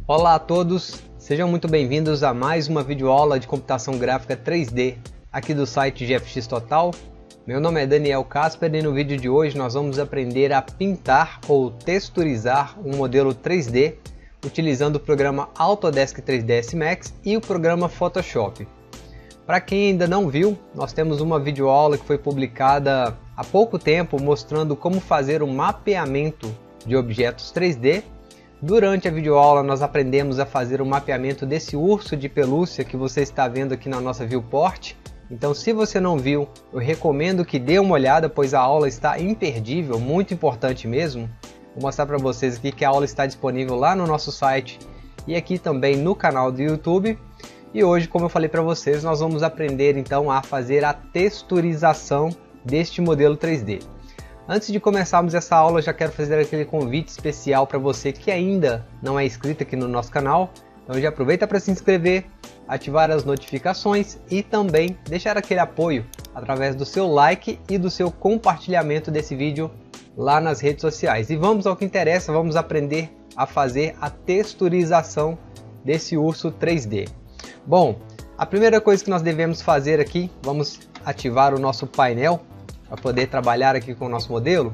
Olá a todos, sejam muito bem-vindos a mais uma videoaula de computação gráfica 3D aqui do site GFX Total. Meu nome é Daniel Casper e no vídeo de hoje nós vamos aprender a pintar ou texturizar um modelo 3D utilizando o programa Autodesk 3ds Max e o programa Photoshop. Para quem ainda não viu, nós temos uma videoaula que foi publicada há pouco tempo mostrando como fazer o mapeamento de objetos 3D. Durante a videoaula nós aprendemos a fazer o mapeamento desse urso de pelúcia que você está vendo aqui na nossa viewport. Então, se você não viu, eu recomendo que dê uma olhada, pois a aula está imperdível, muito importante mesmo. Vou mostrar para vocês aqui que a aula está disponível lá no nosso site e aqui também no canal do YouTube. E hoje, como eu falei para vocês, nós vamos aprender então a fazer a texturização deste modelo 3D. Antes de começarmos essa aula, eu já quero fazer aquele convite especial para você que ainda não é inscrito aqui no nosso canal. Então já aproveita para se inscrever, ativar as notificações e também deixar aquele apoio através do seu like e do seu compartilhamento desse vídeo lá nas redes sociais. E vamos ao que interessa, vamos aprender a fazer a texturização desse urso 3D. Bom, a primeira coisa que nós devemos fazer aqui, vamos ativar o nosso painel para poder trabalhar aqui com o nosso modelo.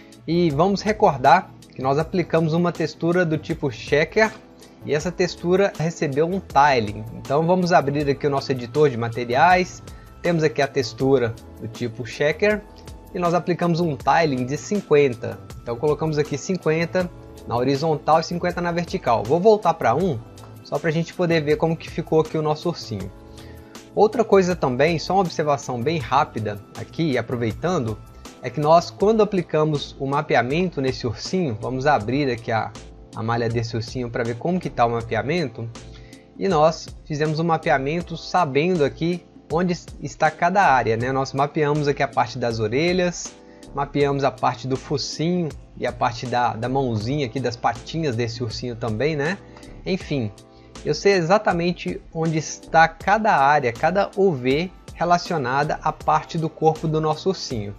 E vamos recordar que nós aplicamos uma textura do tipo Checker e essa textura recebeu um tiling. Então vamos abrir aqui o nosso editor de materiais, temos aqui a textura do tipo Checker e nós aplicamos um tiling de 50. Então colocamos aqui 50 na horizontal e 50 na vertical. Vou voltar para 1, só para a gente poder ver como que ficou aqui o nosso ursinho. Outra coisa também, só uma observação bem rápida aqui, aproveitando, é que nós quando aplicamos o mapeamento nesse ursinho, vamos abrir aqui a malha desse ursinho para ver como que está o mapeamento, e nós fizemos um mapeamento sabendo aqui onde está cada área, né? Nós mapeamos aqui a parte das orelhas, mapeamos a parte do focinho e a parte da mãozinha aqui, das patinhas desse ursinho também, né? Enfim, eu sei exatamente onde está cada área, cada UV relacionada à parte do corpo do nosso ursinho.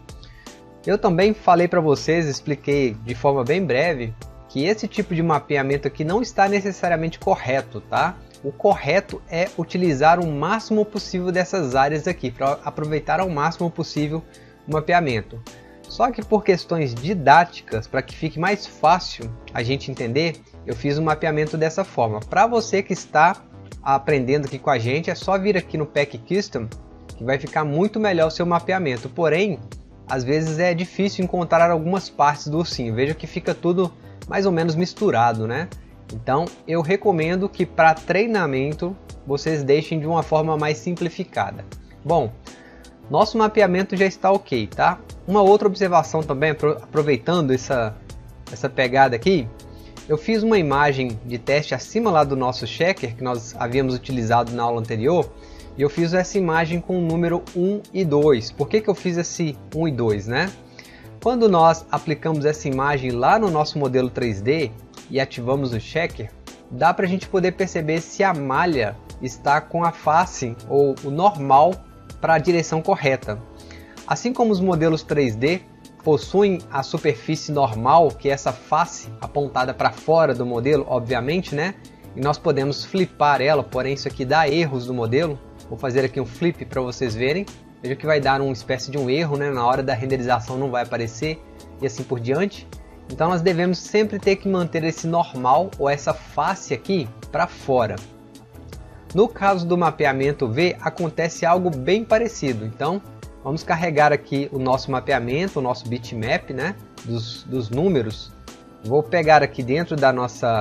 Eu também falei para vocês, expliquei de forma bem breve, que esse tipo de mapeamento aqui não está necessariamente correto, tá? O correto é utilizar o máximo possível dessas áreas aqui, para aproveitar ao máximo possível o mapeamento. Só que por questões didáticas, para que fique mais fácil a gente entender, eu fiz um mapeamento dessa forma. Para você que está aprendendo aqui com a gente, é só vir aqui no Pack Custom, que vai ficar muito melhor o seu mapeamento. Porém, às vezes é difícil encontrar algumas partes do ursinho. Veja que fica tudo mais ou menos misturado, né? Então, eu recomendo que para treinamento, vocês deixem de uma forma mais simplificada. Bom, nosso mapeamento já está ok, tá? Uma outra observação também, aproveitando essa pegada aqui, eu fiz uma imagem de teste acima lá do nosso checker, que nós havíamos utilizado na aula anterior, e eu fiz essa imagem com o número 1 e 2. Por que eu fiz esse 1 e 2, né? Quando nós aplicamos essa imagem lá no nosso modelo 3D e ativamos o checker, dá para a gente poder perceber se a malha está com a face ou o normal para a direção correta. Assim como os modelos 3D possuem a superfície normal, que é essa face apontada para fora do modelo, obviamente, né? E nós podemos flipar ela, porém isso aqui dá erros do modelo. Vou fazer aqui um flip para vocês verem. Veja que vai dar uma espécie de um erro, né? Na hora da renderização não vai aparecer e assim por diante. Então nós devemos sempre ter que manter esse normal ou essa face aqui para fora. No caso do mapeamento V, acontece algo bem parecido. Então vamos carregar aqui o nosso mapeamento, o nosso bitmap, né? dos números. Vou pegar aqui dentro do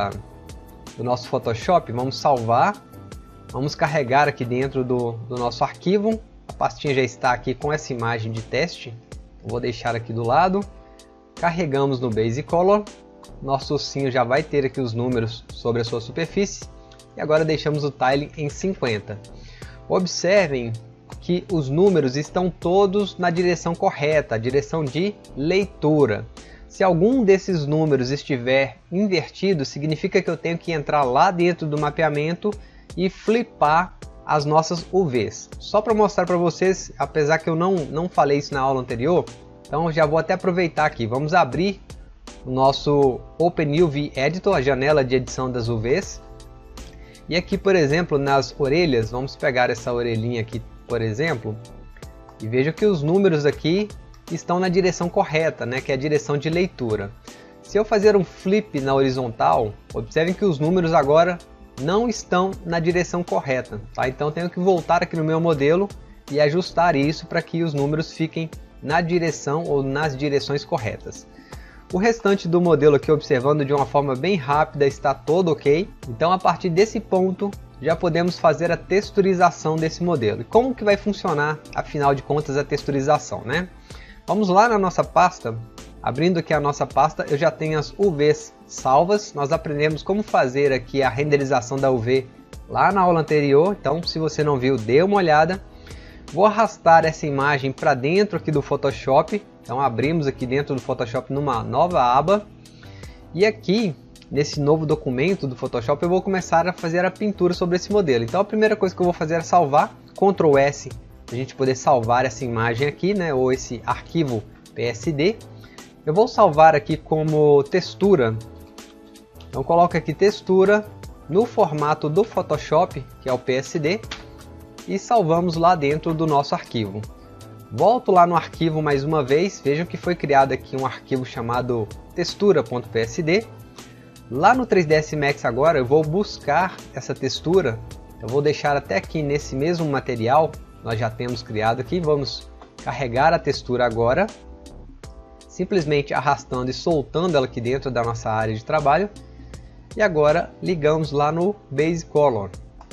nosso Photoshop, vamos salvar. Vamos carregar aqui dentro do nosso arquivo. A pastinha já está aqui com essa imagem de teste. Vou deixar aqui do lado. Carregamos no Base Color. Nosso ursinho já vai ter aqui os números sobre a sua superfície. E agora deixamos o tiling em 50. Observem que os números estão todos na direção correta, a direção de leitura. Se algum desses números estiver invertido, significa que eu tenho que entrar lá dentro do mapeamento e flipar as nossas UVs. Só para mostrar para vocês, apesar que eu não falei isso na aula anterior, então já vou até aproveitar aqui. Vamos abrir o nosso OpenUV Editor, a janela de edição das UVs. E aqui, por exemplo, nas orelhas, vamos pegar essa orelhinha aqui, por exemplo, e veja que os números aqui estão na direção correta, né, que é a direção de leitura. Se eu fazer um flip na horizontal, observem que os números agora não estão na direção correta, tá? Então tenho que voltar aqui no meu modelo e ajustar isso para que os números fiquem na direção ou nas direções corretas. O restante do modelo aqui, observando de uma forma bem rápida, está todo ok. Então a partir desse ponto já podemos fazer a texturização desse modelo. E como que vai funcionar, afinal de contas, a texturização, né? Vamos lá na nossa pasta. Abrindo aqui a nossa pasta, eu já tenho as UVs salvas. Nós aprendemos como fazer aqui a renderização da UV lá na aula anterior. Então, se você não viu, dê uma olhada. Vou arrastar essa imagem para dentro aqui do Photoshop. Então, abrimos aqui dentro do Photoshop numa nova aba. E aqui, nesse novo documento do Photoshop, eu vou começar a fazer a pintura sobre esse modelo. Então, a primeira coisa que eu vou fazer é salvar. Ctrl S, para a gente poder salvar essa imagem aqui, né? Ou esse arquivo PSD. Eu vou salvar aqui como textura. Então coloco aqui textura no formato do Photoshop, que é o PSD, e salvamos lá dentro do nosso arquivo. Volto lá no arquivo mais uma vez, vejam que foi criado aqui um arquivo chamado textura.psd. Lá no 3ds Max agora eu vou buscar essa textura, eu vou deixar até aqui nesse mesmo material, nós já temos criado aqui, vamos carregar a textura agora. Simplesmente arrastando e soltando ela aqui dentro da nossa área de trabalho. E agora ligamos lá no Base Color.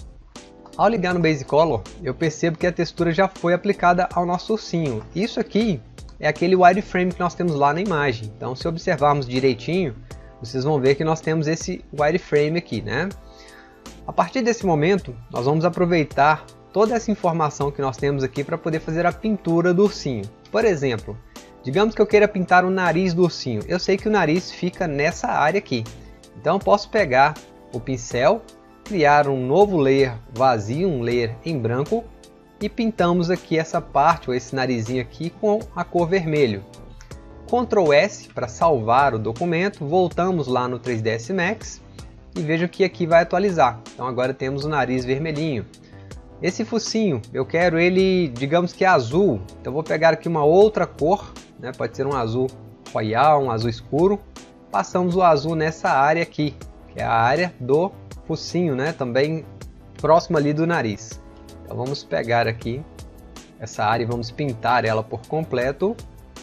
Ao ligar no Base Color, eu percebo que a textura já foi aplicada ao nosso ursinho. Isso aqui é aquele wireframe que nós temos lá na imagem. Então, se observarmos direitinho, vocês vão ver que nós temos esse wireframe aqui, né? A partir desse momento, nós vamos aproveitar toda essa informação que nós temos aqui para poder fazer a pintura do ursinho. Por exemplo, digamos que eu queira pintar o nariz do ursinho. Eu sei que o nariz fica nessa área aqui. Então eu posso pegar o pincel, criar um novo layer vazio, um layer em branco, e pintamos aqui essa parte, ou esse narizinho aqui, com a cor vermelho. Ctrl S para salvar o documento, voltamos lá no 3ds Max e vejam que aqui vai atualizar. Então agora temos o nariz vermelhinho. Esse focinho, eu quero ele, digamos que azul, então vou pegar aqui uma outra cor, né? Pode ser um azul royal, um azul escuro. Passamos o azul nessa área aqui, que é a área do focinho, né? Também próximo ali do nariz. Então vamos pegar aqui essa área e vamos pintar ela por completo.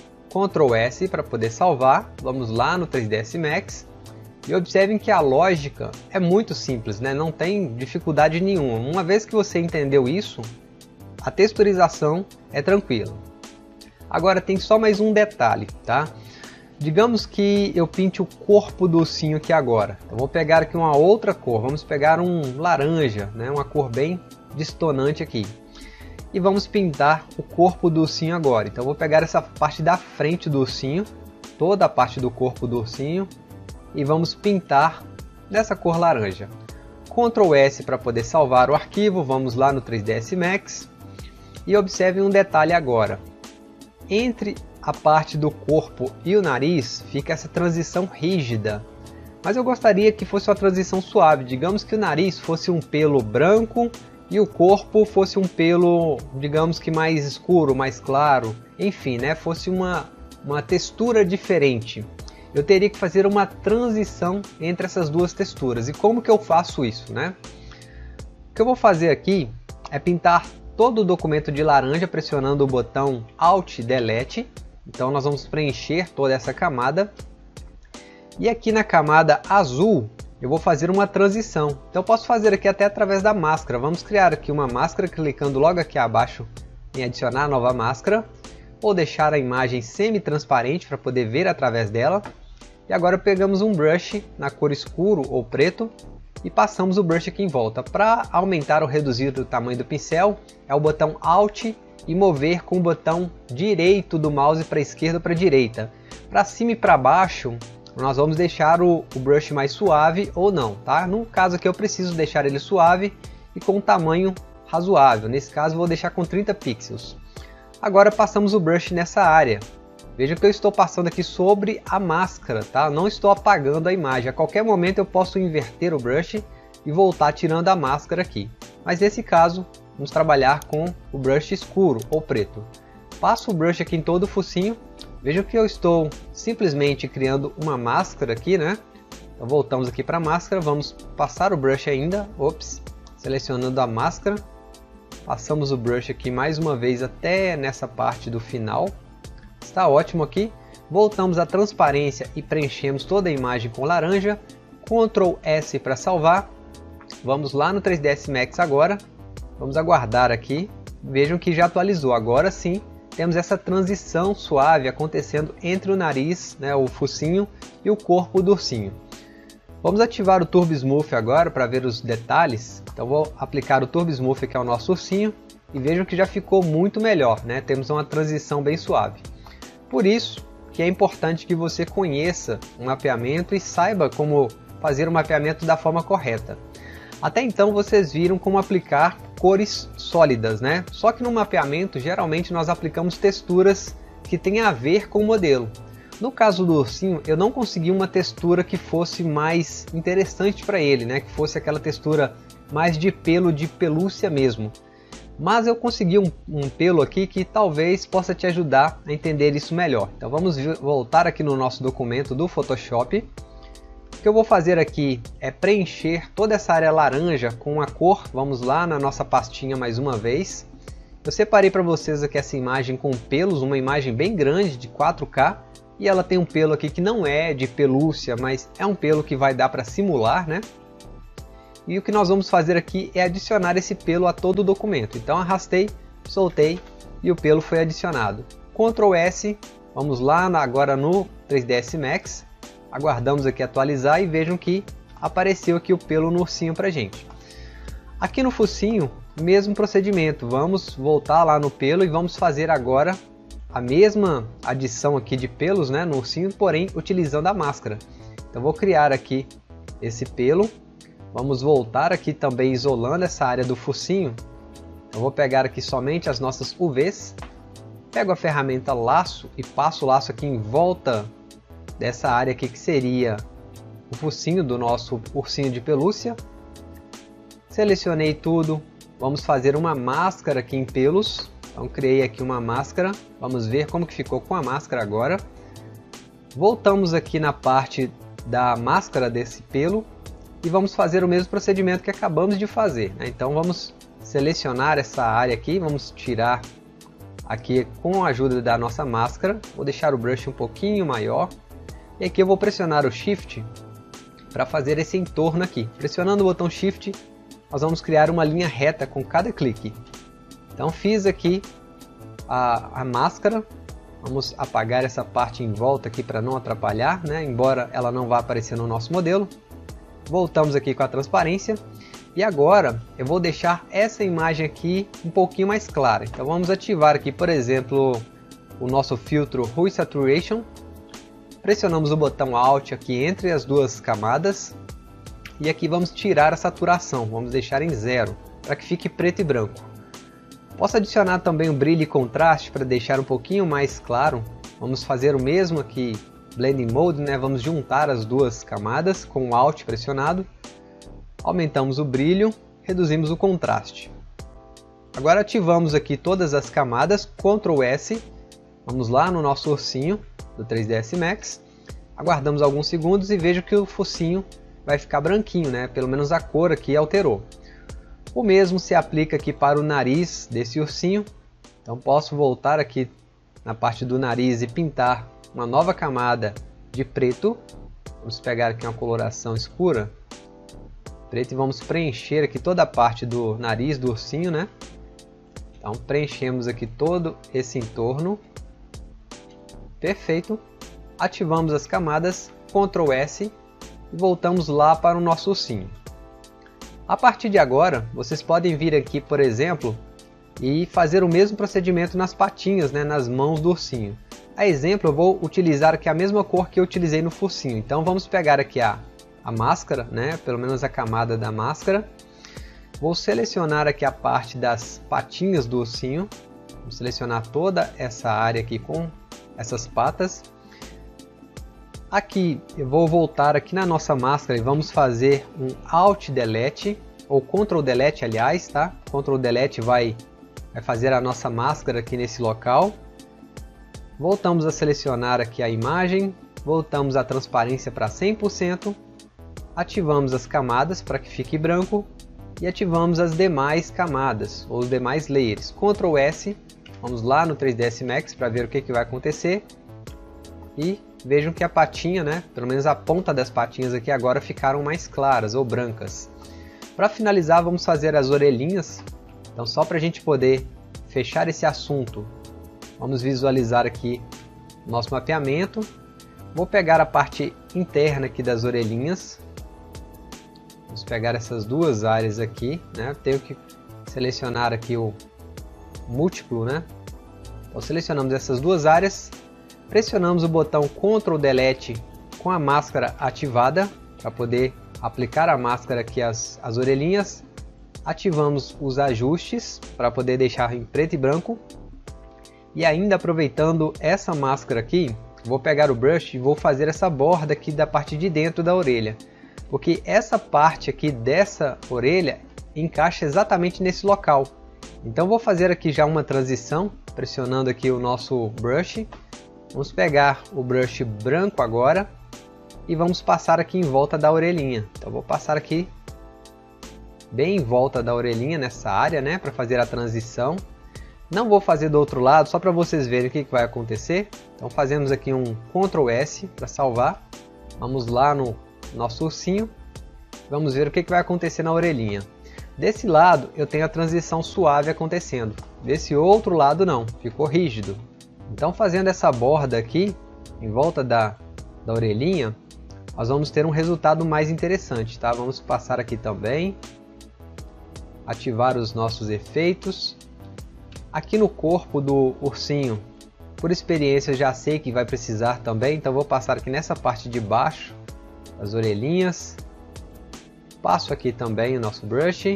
Ctrl S para poder salvar. Vamos lá no 3ds Max. E observem que a lógica é muito simples, né? Não tem dificuldade nenhuma. Uma vez que você entendeu isso, a texturização é tranquila. Agora tem só mais um detalhe, tá? Digamos que eu pinte o corpo do ursinho aqui agora. Eu vou pegar aqui uma outra cor, vamos pegar um laranja, né? Uma cor bem distonante aqui. E vamos pintar o corpo do ursinho agora. Então eu vou pegar essa parte da frente do ursinho, toda a parte do corpo do ursinho, e vamos pintar nessa cor laranja. Ctrl S para poder salvar o arquivo, vamos lá no 3ds Max. E observem um detalhe agora. Entre a parte do corpo e o nariz fica essa transição rígida. Mas eu gostaria que fosse uma transição suave. Digamos que o nariz fosse um pelo branco e o corpo fosse um pelo, digamos que mais escuro, mais claro. Enfim, né? Fosse uma textura diferente. Eu teria que fazer uma transição entre essas duas texturas. E como que eu faço isso, né? O que eu vou fazer aqui é pintar todo o documento de laranja pressionando o botão Alt Delete. Então nós vamos preencher toda essa camada. E aqui na camada azul eu vou fazer uma transição. Então eu posso fazer aqui até através da máscara. Vamos criar aqui uma máscara clicando logo aqui abaixo em adicionar nova máscara. Ou deixar a imagem semi-transparente para poder ver através dela. E agora pegamos um brush na cor escuro ou preto e passamos o brush aqui em volta. Para aumentar ou reduzir o tamanho do pincel é o botão Alt e mover com o botão direito do mouse para a esquerda ou para a direita. Para cima e para baixo nós vamos deixar o brush mais suave ou não, tá? No caso aqui eu preciso deixar ele suave e com um tamanho razoável. Nesse caso vou deixar com 30 pixels. Agora passamos o brush nessa área. Veja que eu estou passando aqui sobre a máscara, tá? Não estou apagando a imagem. A qualquer momento eu posso inverter o brush e voltar tirando a máscara aqui. Mas nesse caso, vamos trabalhar com o brush escuro ou preto. Passo o brush aqui em todo o focinho. Vejam que eu estou simplesmente criando uma máscara aqui, né? Então voltamos aqui para a máscara, vamos passar o brush ainda. Ops, selecionando a máscara. Passamos o brush aqui mais uma vez até nessa parte do final. Está ótimo aqui. Voltamos à transparência e preenchemos toda a imagem com laranja. Ctrl S para salvar. Vamos lá no 3ds Max agora. Vamos aguardar aqui. Vejam que já atualizou. Agora sim, temos essa transição suave acontecendo entre o nariz, né, o focinho, e o corpo do ursinho. Vamos ativar o Turbo Smooth agora para ver os detalhes. Então vou aplicar o Turbo Smooth, que é o nosso ursinho, e vejam que já ficou muito melhor, né? Temos uma transição bem suave. Por isso que é importante que você conheça o mapeamento e saiba como fazer o mapeamento da forma correta. Até então vocês viram como aplicar cores sólidas, né? Só que no mapeamento geralmente nós aplicamos texturas que têm a ver com o modelo. No caso do ursinho, eu não consegui uma textura que fosse mais interessante para ele, né? Que fosse aquela textura mais de pelo, de pelúcia mesmo. Mas eu consegui um pelo aqui que talvez possa te ajudar a entender isso melhor. Então vamos voltar aqui no nosso documento do Photoshop. O que eu vou fazer aqui é preencher toda essa área laranja com a cor. Vamos lá na nossa pastinha mais uma vez. Eu separei para vocês aqui essa imagem com pelos, uma imagem bem grande de 4K. E ela tem um pelo aqui que não é de pelúcia, mas é um pelo que vai dar para simular, né? E o que nós vamos fazer aqui é adicionar esse pelo a todo o documento. Então arrastei, soltei e o pelo foi adicionado. Ctrl S, vamos lá agora no 3ds Max. Aguardamos aqui atualizar e vejam que apareceu aqui o pelo no ursinho pra gente. Aqui no focinho, mesmo procedimento. Vamos voltar lá no pelo e vamos fazer agora a mesma adição aqui de pelos, né, no ursinho, porém utilizando a máscara. Então vou criar aqui esse pelo. Vamos voltar aqui também isolando essa área do focinho. Eu vou pegar aqui somente as nossas UVs. Pego a ferramenta laço e passo o laço aqui em volta dessa área aqui que seria o focinho do nosso ursinho de pelúcia. Selecionei tudo. Vamos fazer uma máscara aqui em pelos. Então criei aqui uma máscara. Vamos ver como que ficou com a máscara agora. Voltamos aqui na parte da máscara desse pelo. E vamos fazer o mesmo procedimento que acabamos de fazer, né? Então vamos selecionar essa área aqui, vamos tirar aqui com a ajuda da nossa máscara. Vou deixar o brush um pouquinho maior. E aqui eu vou pressionar o Shift para fazer esse entorno aqui. Pressionando o botão Shift, nós vamos criar uma linha reta com cada clique. Então fiz aqui a máscara. Vamos apagar essa parte em volta aqui para não atrapalhar, né? Embora ela não vá aparecer no nosso modelo. Voltamos aqui com a transparência e agora eu vou deixar essa imagem aqui um pouquinho mais clara. Então vamos ativar aqui, por exemplo, o nosso filtro Hue Saturation. Pressionamos o botão Alt aqui entre as duas camadas e aqui vamos tirar a saturação, vamos deixar em 0 para que fique preto e branco. Posso adicionar também o brilho e contraste para deixar um pouquinho mais claro. Vamos fazer o mesmo aqui. Blending Mode, né? Vamos juntar as duas camadas com o Alt pressionado. Aumentamos o brilho, reduzimos o contraste. Agora ativamos aqui todas as camadas, Ctrl S. Vamos lá no nosso ursinho do 3ds Max. Aguardamos alguns segundos e vejo que o focinho vai ficar branquinho, né? Pelo menos a cor aqui alterou. O mesmo se aplica aqui para o nariz desse ursinho. Então posso voltar aqui na parte do nariz e pintar uma nova camada de preto. Vamos pegar aqui uma coloração escura, preto, e vamos preencher aqui toda a parte do nariz do ursinho, né? Então preenchemos aqui todo esse entorno. Perfeito. Ativamos as camadas, Ctrl S e voltamos lá para o nosso ursinho. A partir de agora, vocês podem vir aqui, por exemplo, e fazer o mesmo procedimento nas patinhas, né, nas mãos do ursinho. A exemplo, eu vou utilizar aqui a mesma cor que eu utilizei no focinho. Então vamos pegar aqui a máscara, né? Pelo menos a camada da máscara. Vou selecionar aqui a parte das patinhas do ursinho. Vou selecionar toda essa área aqui com essas patas. Aqui eu vou voltar aqui na nossa máscara e vamos fazer um Alt Delete, ou Ctrl Delete aliás, tá? Ctrl Delete vai fazer a nossa máscara aqui nesse local. Voltamos a selecionar aqui a imagem, voltamos a transparência para 100%, ativamos as camadas para que fique branco e ativamos as demais camadas, ou os demais layers. Ctrl S, vamos lá no 3ds Max para ver o que vai acontecer. E vejam que a patinha, né, pelo menos a ponta das patinhas aqui agora ficaram mais claras ou brancas. Para finalizar, vamos fazer as orelhinhas. Então, só para a gente poder fechar esse assunto, vamos visualizar aqui o nosso mapeamento. Vou pegar a parte interna aqui das orelhinhas. Vamos pegar essas duas áreas aqui, né? Tenho que selecionar aqui o múltiplo, né? Então, selecionamos essas duas áreas. Pressionamos o botão Ctrl Delete com a máscara ativada para poder aplicar a máscara aqui às orelhinhas. Ativamos os ajustes para poder deixar em preto e branco. E ainda aproveitando essa máscara aqui, vou pegar o brush e vou fazer essa borda aqui da parte de dentro da orelha. Porque essa parte aqui dessa orelha encaixa exatamente nesse local. Então vou fazer aqui já uma transição, pressionando aqui o nosso brush. Vamos pegar o brush branco agora e vamos passar aqui em volta da orelhinha. Então vou passar aqui bem em volta da orelhinha nessa área, né, para fazer a transição. Não vou fazer do outro lado, só para vocês verem o que vai acontecer. Então fazemos aqui um Ctrl S para salvar. Vamos lá no nosso ursinho. Vamos ver o que vai acontecer na orelhinha. Desse lado eu tenho a transição suave acontecendo. Desse outro lado não, ficou rígido. Então, fazendo essa borda aqui, em volta da orelhinha, nós vamos ter um resultado mais interessante, tá? Vamos passar aqui também, ativar os nossos efeitos. Aqui no corpo do ursinho, por experiência, já sei que vai precisar também, então vou passar aqui nessa parte de baixo, das orelhinhas. Passo aqui também o nosso brush,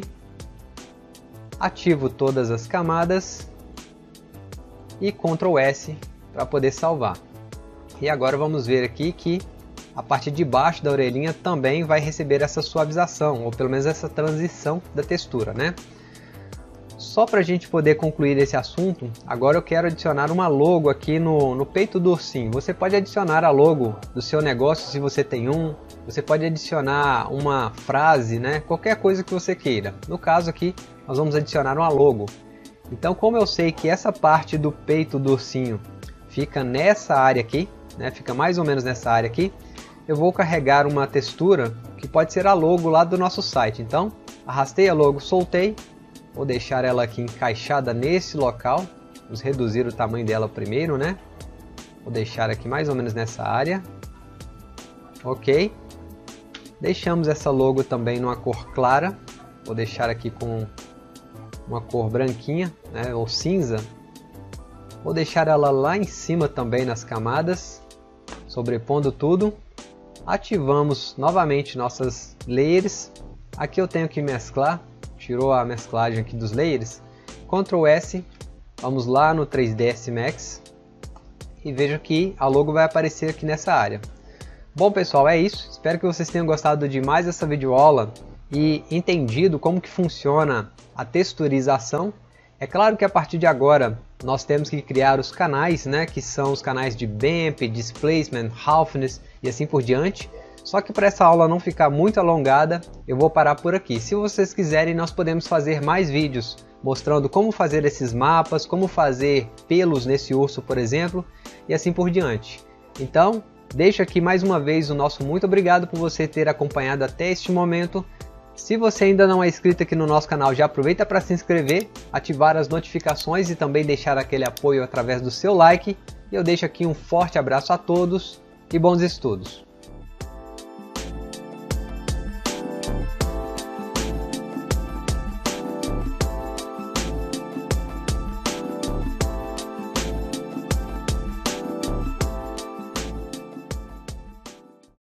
ativo todas as camadas. E Ctrl S para poder salvar. E agora vamos ver aqui que a parte de baixo da orelhinha também vai receber essa suavização, ou pelo menos essa transição da textura, né? Só para a gente poder concluir esse assunto, agora eu quero adicionar uma logo aqui no peito do ursinho. Você pode adicionar a logo do seu negócio se você tem um, você pode adicionar uma frase, né? Qualquer coisa que você queira. No caso aqui, nós vamos adicionar uma logo. Então, como eu sei que essa parte do peito do ursinho fica nessa área aqui, né, fica mais ou menos nessa área aqui, eu vou carregar uma textura que pode ser a logo lá do nosso site. Então, arrastei a logo, soltei, vou deixar ela aqui encaixada nesse local, vamos reduzir o tamanho dela primeiro, né? Vou deixar aqui mais ou menos nessa área, ok. Deixamos essa logo também numa cor clara, vou deixar aqui com uma cor branquinha, né, ou cinza. Vou deixar ela lá em cima também nas camadas, sobrepondo tudo. Ativamos novamente nossas layers. Aqui eu tenho que mesclar, tirou a mesclagem aqui dos layers. Ctrl S, vamos lá no 3ds Max e veja que a logo vai aparecer aqui nessa área. Bom pessoal, é isso. Espero que vocês tenham gostado de mais essa videoaula e entendido como que funciona a texturização. É claro que a partir de agora nós temos que criar os canais, né, que são os canais de Bump, Displacement, Roughness e assim por diante. Só que para essa aula não ficar muito alongada, eu vou parar por aqui. Se vocês quiserem, nós podemos fazer mais vídeos mostrando como fazer esses mapas, como fazer pelos nesse urso, por exemplo, e assim por diante. Então, deixo aqui mais uma vez o nosso muito obrigado por você ter acompanhado até este momento. Se você ainda não é inscrito aqui no nosso canal, já aproveita para se inscrever, ativar as notificações e também deixar aquele apoio através do seu like. E eu deixo aqui um forte abraço a todos e bons estudos!